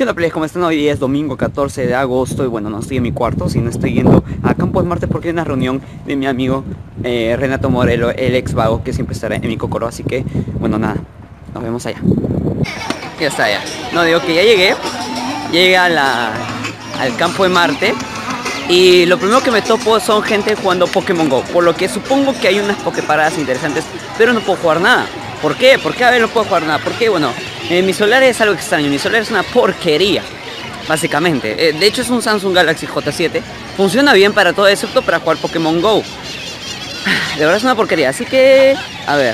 ¿Qué onda, players? ¿Cómo están? Hoy día es domingo 14 de agosto y bueno, no estoy en mi cuarto, sino estoy yendo a Campo de Marte porque hay una reunión de mi amigo Renato Morelo, el ex vago, que siempre estará en mi cocoro, así que bueno, nada, nos vemos allá. Ya está, ya. No, digo que ya llegué al Campo de Marte y lo primero que me topo son gente jugando Pokémon GO, por lo que supongo que hay unas Poképaradas interesantes, pero no puedo jugar nada. ¿Por qué? ¿Por qué? A ver, no puedo jugar nada. Porque, bueno, mi celular es algo extraño. Mi celular es una porquería, básicamente. De hecho, es un Samsung Galaxy J7. Funciona bien para todo, excepto para jugar Pokémon GO. De verdad es una porquería. Así que, a ver,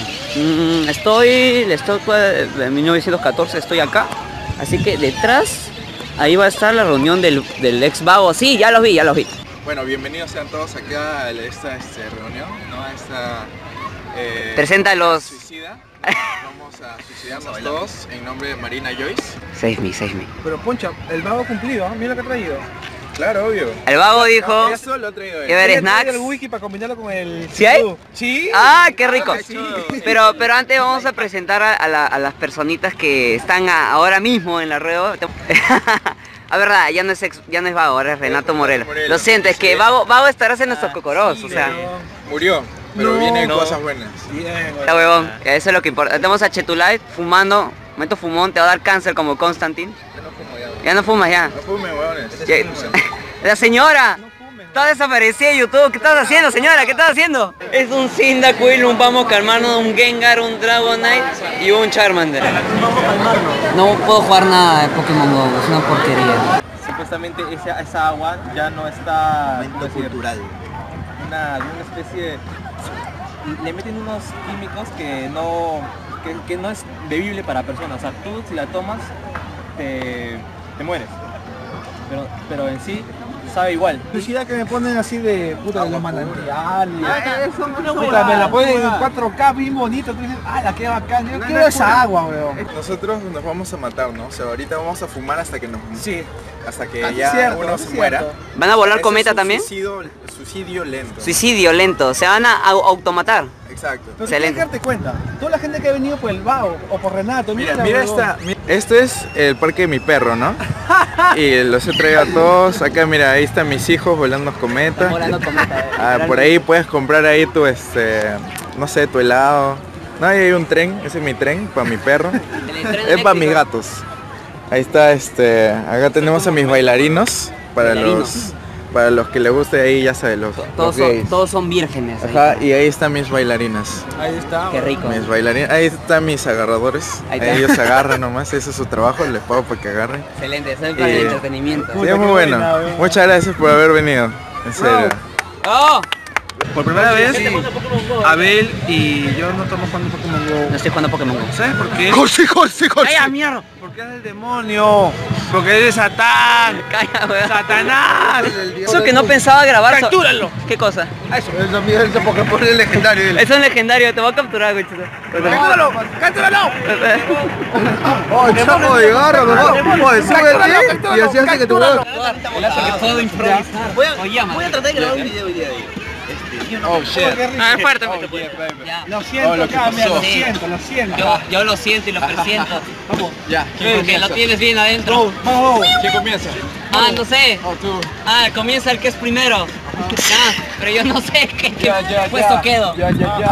en 1914 estoy acá. Así que detrás, ahí va a estar la reunión del ex vago. Sí, ya los vi. Bueno, bienvenidos sean todos acá a esta reunión, ¿no? A esta... Preséntalos. Suicida. Vamos a suicidarnos todos en nombre de Marina Joyce. Save me. Pero Poncha, el vago ha cumplido, mira lo que ha traído. Claro, obvio. El vago dijo... Eso lo ha traído él. ¿Qué ver, snacks? El wiki para combinarlo con el... ¿Sí hay? Sí. ¡Ah, qué rico! Sí. Pero antes vamos a presentar a las personitas que están ahora mismo en la rueda. A verdad, ya no es Vago, ahora es Renato Morelo. Lo siento, es que Vago estarás en nuestros cocoros, o sea... Murió, pero vienen cosas buenas. Está huevón, eso es lo que importa. Tenemos a Chetulite fumando, momento fumón, te va a dar cáncer como Constantine. Yo no fumo ya. Ya no fumas ya. No fume, huevones. La señora, está desaparecida de YouTube. ¿Qué estás haciendo, señora? ¿Qué estás haciendo? Es un Cyndaquil, un Vamos Calmarnos, un Gengar, un Dragonite y un Charmander. No puedo jugar nada de Pokémon GO, es una porquería. Supuestamente esa agua ya no está... Momento cultural. Una especie de... Le meten unos químicos que no es bebible para personas. O sea, tú si la tomas te mueres. Pero en sí sabe igual. Curiosidad que me ponen así de puta de los manantiales. Puta, me la ponen en 4K bien bonito. Tú dices, ah, la que bacán. Yo quiero esa agua, weón. Nosotros nos vamos a matar, ¿no? O sea, ahorita vamos a fumar hasta que nos... Sí. Hasta que ya uno se muera. ¿Van a volar Ese cometa es un también? Suicidio lento. Suicidio lento, se van a automatar. Exacto. Pero tienes que darte cuenta, toda la gente que ha venido por el vago o por Renato, Mira este es el parque de mi perro, ¿no? Y los he traído a todos. Acá mira, ahí están mis hijos volando cometas. Por ahí puedes comprar ahí tu no sé, tu helado. No, ahí hay un tren, ese es mi tren para mi perro. Es para mis gatos. Ahí está acá tenemos a mis bailarinos para los que les guste, ahí ya sabes, los gays. Todos son vírgenes. Ajá, y ahí están mis bailarinas. Ahí está. Qué rico. Mis bailarinas, ahí están mis agarradores. Ahí está. Ellos se agarran nomás, ese es su trabajo, les pago para que agarren. Excelente, eso es para el entretenimiento. Sí, es muy bueno. Muchas gracias por haber venido. En serio. ¡Oh! Por primera vez, Abel y yo no estamos jugando Pokémon GO. No estoy jugando Pokémon GO. ¿Sabes por qué? ¡Jorge! ¡Calla, mierda! Porque es el demonio. Porque eres Satán. ¡Calla, weón! ¡Satanás! Eso que no pensaba grabar. ¡Captúralo! ¿Qué cosa? Eso. Es Pokémon legendario. Es un legendario, te voy a capturar, güey. ¡Captúralo! ¡Captúralo! ¡Oh, chapo de garra, mejor! ¡Oh, súbete! Y así hace que tu huevo... Todo improvisar. Voy a tratar de grabar un video hoy día de ello. Oh, shit. Ah, fuerte, Lo siento, Camila, lo siento. Yo lo siento y lo presiento. Vamos. Ya. Porque lo tienes bien adentro. Vamos. ¿Quién comienza? Ah, no sé. Oh, tú. Ah, comienza el que es primero. Ya, pero yo no sé qué puesto quedo. Ya.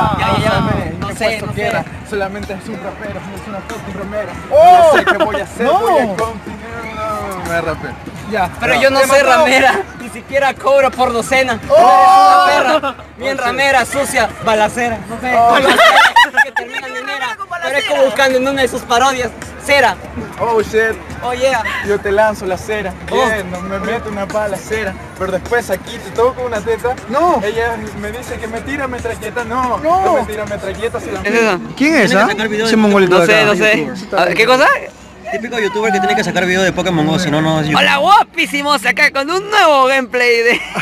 No sé. Solamente es un rapero, no es una fucking ramera. No sé qué voy a hacer, voy a continuar. Me rapé. Ya. Pero yo no soy ramera, ni siquiera cobro por docena. Una perra, bien ramera, sucia, balacera. No sé, que termina en enera. Pero es como buscando en una de sus parodias. Cera. Oh shit. Oh yeah. Yo te lanzo la cera. Bien, no me meto una pala cera. Pero después aquí te toco una teta. No. Ella me dice que me tira metralleta. No me tira metralleta. Se la... ¿Es eso? ¿Quién es esa? Ese mongolito No de acá. sé. A ver, ¿qué cosa? Típico youtuber que tiene que sacar video de Pokémon GO, si no, no es youtuber. Hola guapísimos, acá con un nuevo gameplay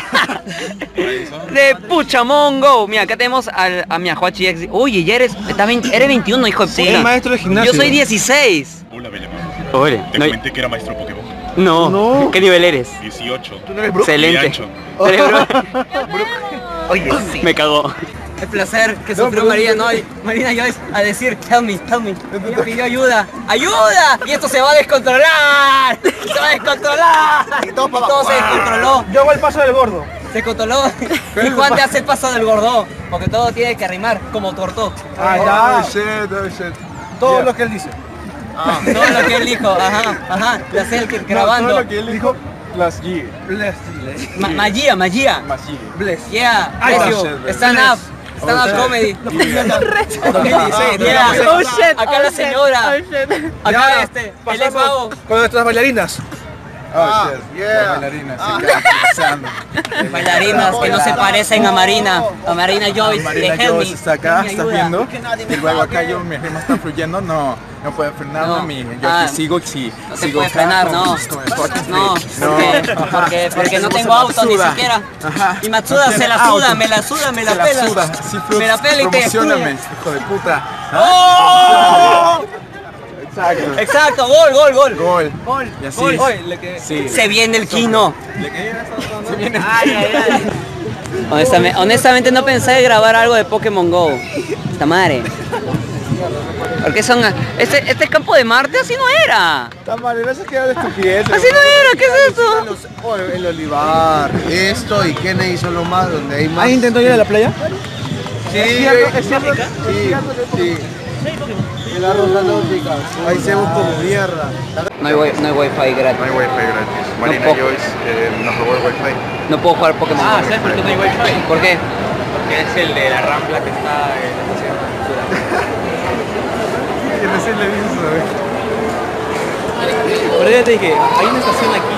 de Pokémon GO. Mira, acá tenemos a mi Ajuachi X. Oye, ya eres 21, hijo de puta. Sí, maestro de gimnasio. Yo soy 16. Hola, Belema. Hola. Te comenté que era maestro Pokémon. No. ¿Qué nivel eres? 18. ¿Tú no eres Brook? Excelente. Y ancho. ¿Eres Oye, sí. Me cagó. El placer que sufrió Marina Joyce a decir help me. Ella pidió ayuda. ¡Ayuda! Y esto se va a descontrolar. descontrolar. Y todo para Todo abajo. se descontroló. Yo hago el paso del gordo. Se controló. ¿Y Juan te hace el paso del gordo? Porque todo tiene que rimar como tortó. Ah, Oh ya. shit, oh shit. Todo Yeah. lo que él dice. Todo lo que él dijo, ajá. Le hace el que No, grabando. todo lo que él dijo, plus G. Bless. Magia. Más G. Bless. Yeah, Ay, bless oh, you. shit, Stand up. Stand up comedy. Yeah. Oh shit. Acá la señora. Oh shit. Acá Ya, el ex pasamos vago. con nuestras bailarinas. Oh shit. yeah. La bailarina se queda pensando. Bailarinas que no se parecen a Marina. A Marina Joyce. Marina de Helmi. Joyce está acá, Me ¿estás ayuda. viendo? Y luego acá yo, mis rimas están fluyendo, no puedo frenarme, yo Ah, aquí sigo, sí, No se sigo puede acá frenar, con- no. con el fucking No, street. porque no Tenemos tengo a auto ni Matsuda. siquiera. Ajá. Y Matsuda No se tiene la suda, auto. me la suda, me la Se la pela. suda, sí, Me la pela y te promocioname, destruye. hijo de puta. ¡Oh! Exacto. Exacto, gol. Gol. Y así. Gol. Sí. Se viene el Kino. Se viene. Honestamente no pensé grabar algo de Pokémon Go. Esta madre. Porque son... Este campo de Marte así no era. Está mal, no se queda de estupidez. Así no era, ¿qué es esto? El olivar, esto y Kennedy son los más donde hay más. ¿Has intentado ir a la playa? Sí, ¿Es cierto? sí. En la rosa náutica. Ahí se busca como mierda. No hay wifi No gratis. hay wifi gratis. Marina puedo. Joyce nos robó el wifi. No puedo jugar Pokémon Go. ¿Sabes por qué no hay wifi? ¿Por qué? Porque es el de la Rambla que está en la estación. Y recién le dije eso, ¿sabes? Pero ya te dije, hay una estación aquí.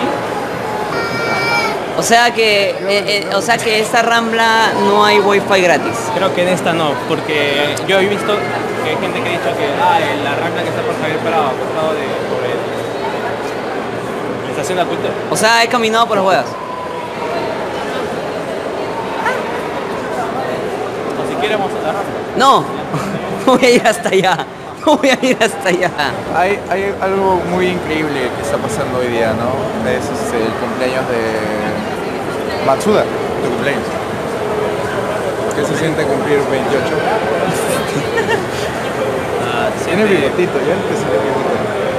O sea que esta Rambla no hay wifi gratis. Creo que en esta no, porque yo he visto que hay gente que ha dicho que la Rambla que está por Javier Prado, acostado por la estación de Acuto. O sea, he caminado por las huevas. O si queremos a la Rambla. No, no voy a ir hasta allá. No voy a ir hasta allá. Hay algo muy increíble que está pasando hoy día, ¿no? Es el cumpleaños de Matsuda, tu cumpleaños. ¿Qué se siente cumplir 28? Tiene bigotito, ya que se le bigotito.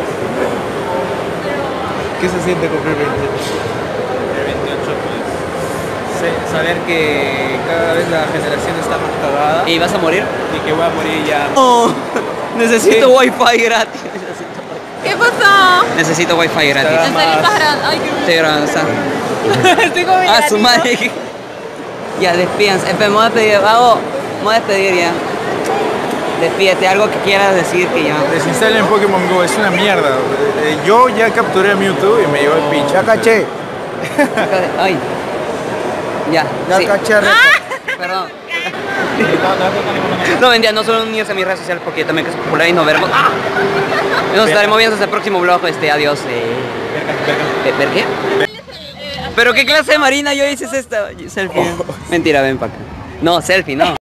¿Qué se siente cumplir 28? El 28, pues, saber que cada vez la generación está más cagada ¿Y vas a morir? y que voy a morir ya. No, necesito wifi gratis. ¿Qué pasó? Necesito wifi gratis. ¿En serio estás grabando? Ay, qué Estoy grabando, está. Estoy con mi Ah, su gatito. madre. Ya, despídense. Me voy a despedir, Vago. Me voy a despedir ya. Despídete, algo que quieras decir que ya. Desinstalen Pokémon Go, es una mierda. Yo ya capturé a Mewtwo y me llevó el pinche. Ya caché. Ay. Ya. Ya sí. caché. Perdón. No, vendía, no solo unirse a mis redes sociales porque también que es popular y nos veremos. Nos estaremos viendo hasta el próximo vlog. Adiós. ¿Ver qué? ¿Pero qué clase de Marina yo hice esta? Selfie. Mentira, ven para acá. No, selfie, no.